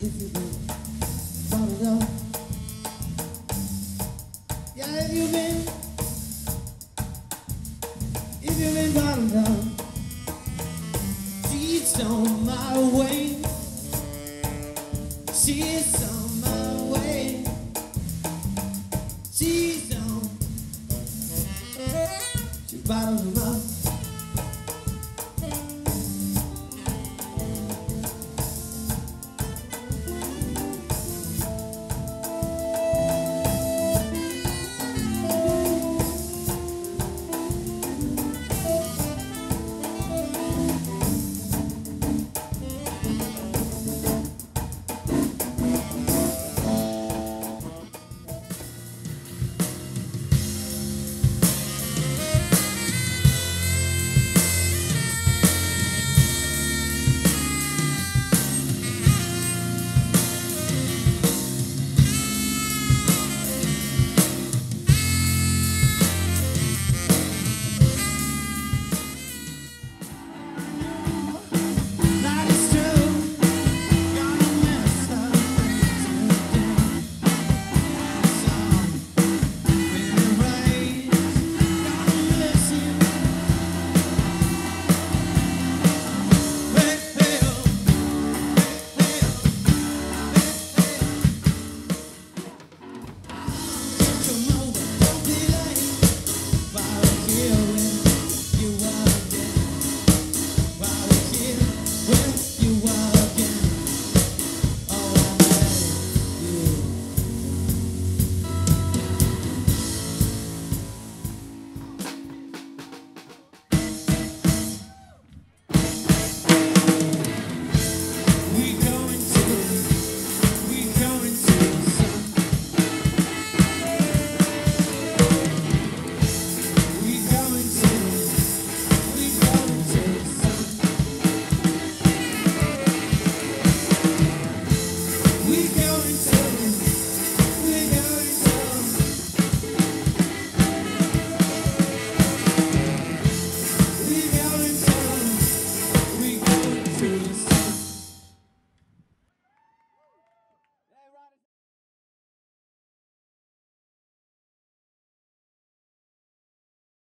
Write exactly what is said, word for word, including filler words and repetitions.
if you've been bottled up. Yeah, if you've been, if you've been bottled up. She's on my way. She's on my way. She's on. She bottles my